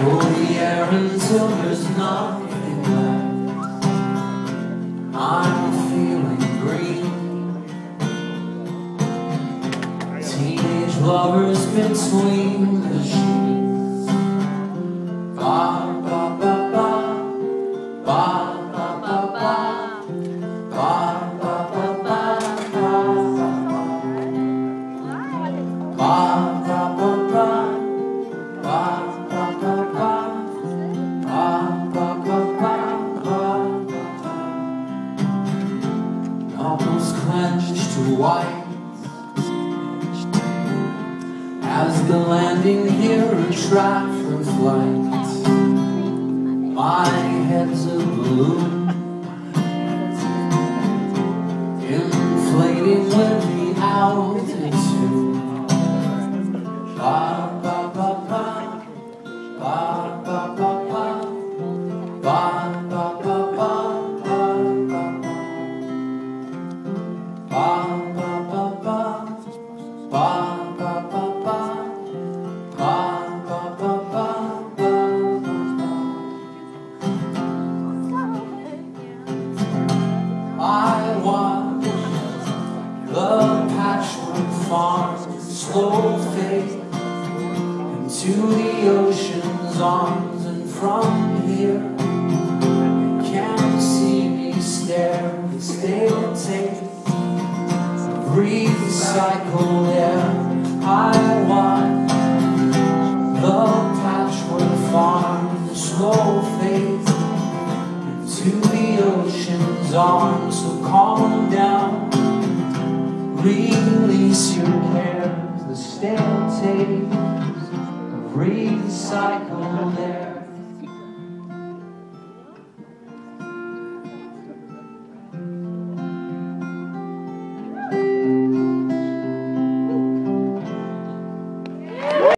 Pull the air until there's nothing left. I'm feeling green. Teenage lovers between the sheets. Ba ba ba ba, ba ba ba ba, ba ba ba ba, ba ba ba ba. Knuckles clenched to white as the landing gear retract for flight. My head's a balloon, inflating with the altitude. Ba ba ba ba, ba ba ba ba, ba ba ba ba, ba ba ba ba, ba ba ba ba, ba ba ba ba, I watch the patchwork farm slow fade to the ocean's arms, and from here can you see me stare? The stale taste of recycled air. I watch the patchwork farm slow fade to the ocean's arms. So calm down, release your cares. The stale taste recycled air.